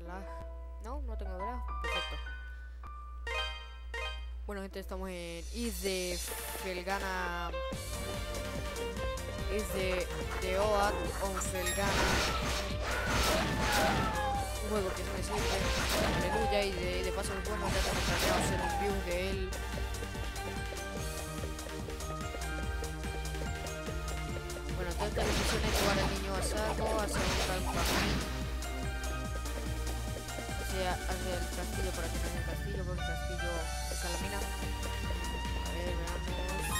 lag. No, no tengo lag. Perfecto. Bueno, gente, estamos en Is de Felgana. Is de Oath on Felgana. Un juego que no me sirve. Aleluya. Y de paso, bueno, ya tengo planeado hacer un view de él. Bueno, entonces la misión es llevar al niño a salvo hacia un campamento. Hacia el castillo, para que no haya el castillo, porque el castillo está en la mina. A ver, veamos.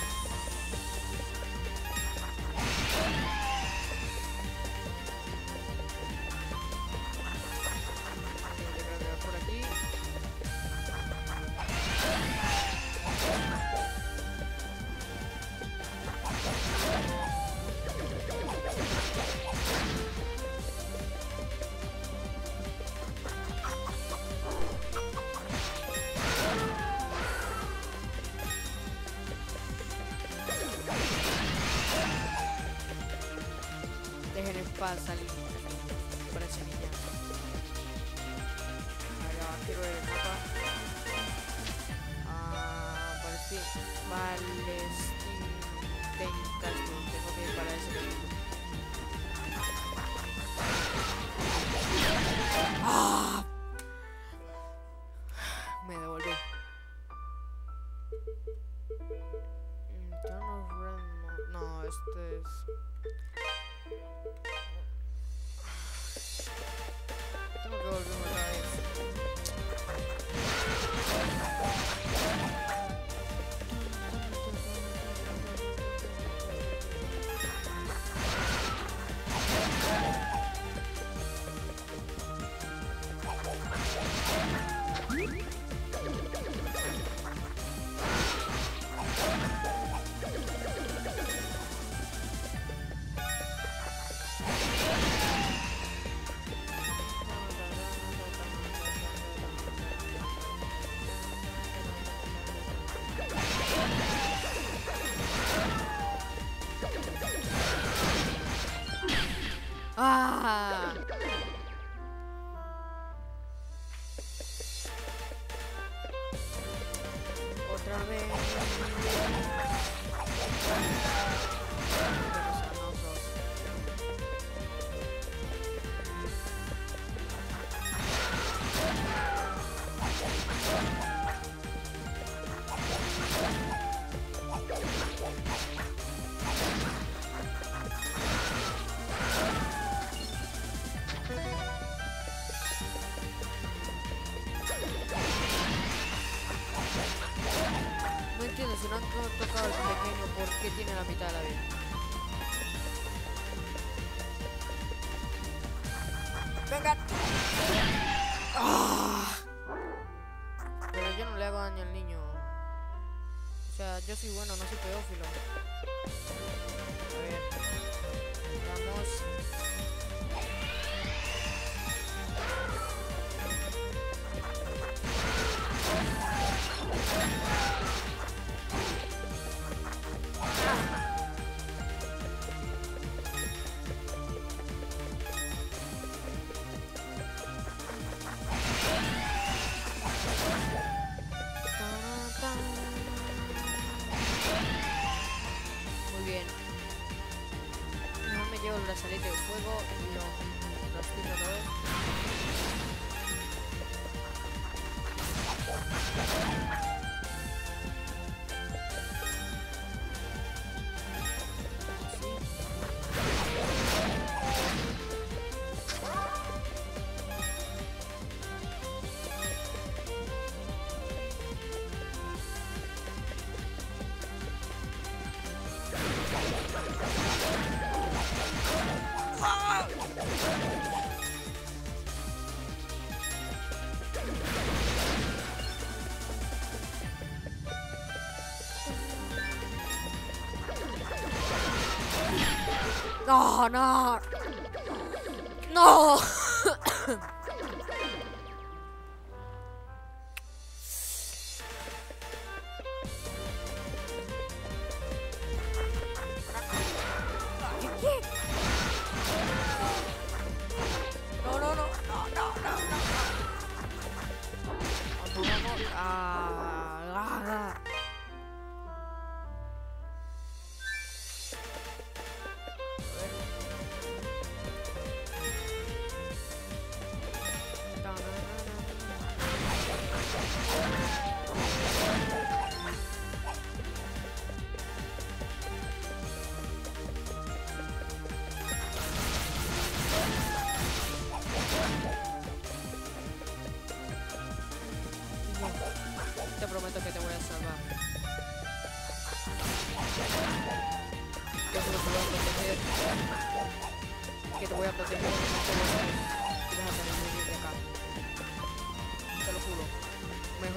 Yo creo que va por aquí. Dejen en paz al para esa niña. Ahora quiero ver el mapa. Palestine Castle. Tengo que ir para ese camino. ¡Ah! Me devolví. No, este es... Tengo que volverme otra vez. ¡Ah! Otra vez. No entiendo, si no han tocado el pequeño, ¿por qué tiene la mitad de la vida? ¡Venga! ¡Ah! Pero yo no le hago daño al niño. O sea, yo soy bueno, no soy pedófilo. A ver. Vamos. Muy bien. No me llevo el brazalete de fuego y lo estiro otra vez. No, no. No. No, no, no, no, no, no, no.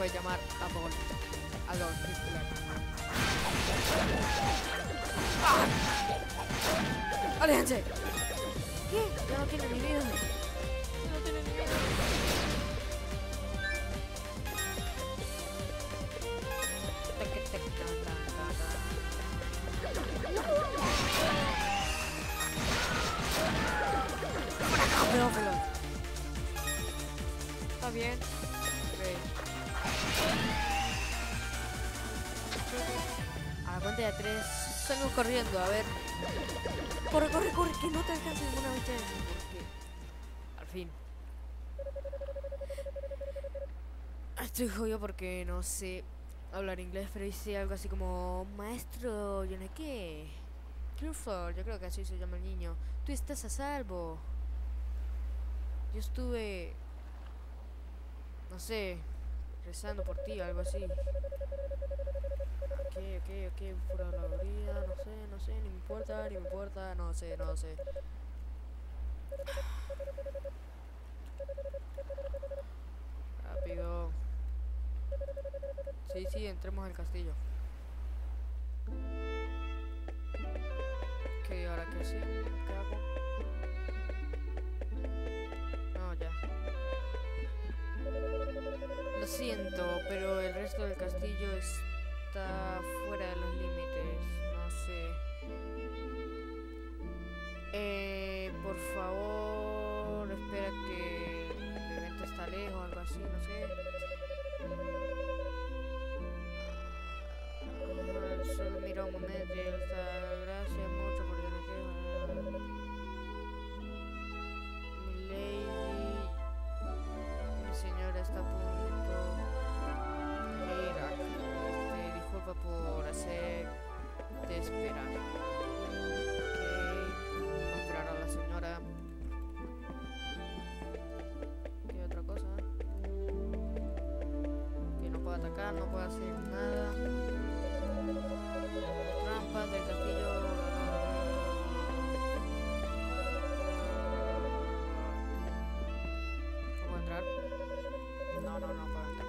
de llamar Adolf Hitler. ¡Ah! ¡Aléjense! ¿Qué? Ya no tiene ni vida. Ya no tiene ni vida. Pedófilo. Está bien. Okay. A la cuenta de 3 salgo corriendo, a ver. Corre, corre, corre, que no te alcance ninguna bicha. Porque al fin. Estoy jodido porque no sé hablar inglés, pero hice algo así como maestro, yo no sé qué. Clifford, yo creo que así se llama el niño. Tú estás a salvo. Yo estuve, no sé, rezando por ti, algo así. Ok, pura habladuría, no sé, ni me importa, no sé. Rápido. Sí, entremos al castillo. Ok, ahora qué sí, ¿qué hago? No, ya. Lo siento, pero el resto del castillo está fuera de los límites, no sé. Por favor, espera que el evento está lejos, algo así, no sé. Solo mira un momento y él está. Gracias mucho por tener que. Mi lady. Mi señora está a punto. Mira, disculpa por hacerte esperar. Ok, vamos a esperar a la señora. ¿Qué otra cosa? Que no puede atacar, no puede hacer nada. Trampas del castillo. ¿Cómo entrar? No puedo entrar.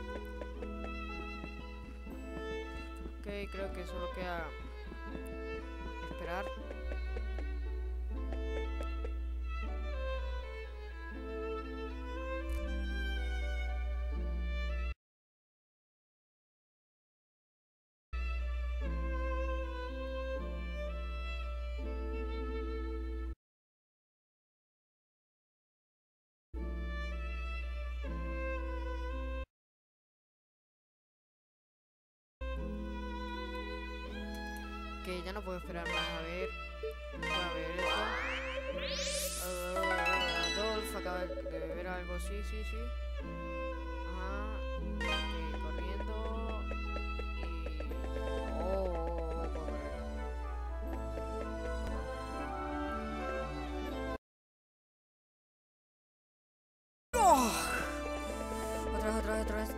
Ok, creo que solo queda esperar. Que ya no puedo esperar más. A ver esto. Adolf acaba de beber algo. Sí. Ajá. Ok, corriendo. Y. Puedo correr. Otra vez.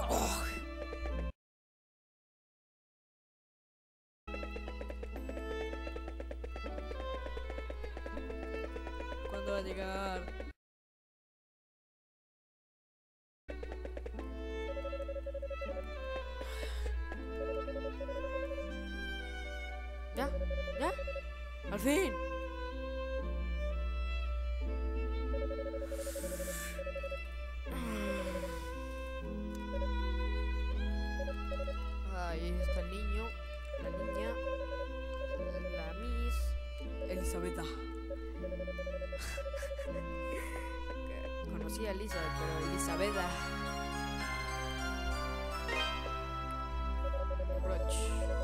¿Cuándo va a llegar? ¿Ya? ¡Al fin! Ahí está el niño, la niña, la Miss Elisabetta. Conocí a Elizabeth, pero Elisabetta. Roch.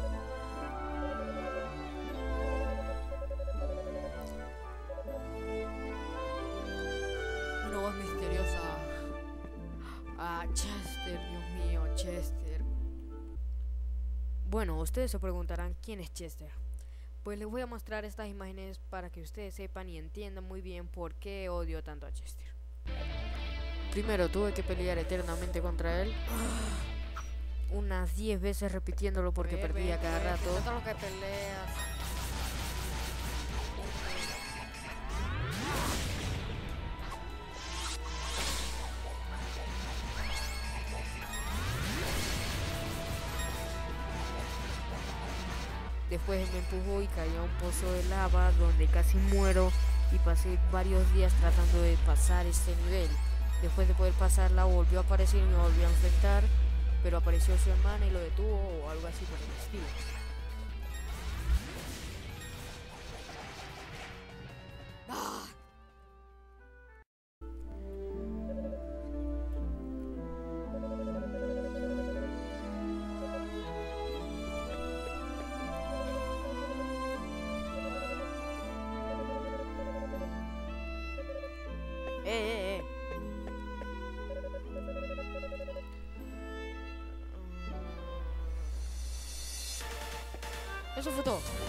Una voz misteriosa. Ah, Chester, Dios mío, Chester. Bueno, ustedes se preguntarán quién es Chester. Pues les voy a mostrar estas imágenes para que ustedes sepan y entiendan muy bien por qué odio tanto a Chester. Primero tuve que pelear eternamente contra él. Unas 10 veces repitiéndolo porque perdía cada rato. Todo lo que peleas. después me empujó y caí a un pozo de lava donde casi muero y pasé varios días tratando de pasar este nivel. Después de poder pasarla volvió a aparecer y me volvió a enfrentar, pero apareció su hermana y lo detuvo o algo así por el estilo. ¡Eh! Eso fue todo.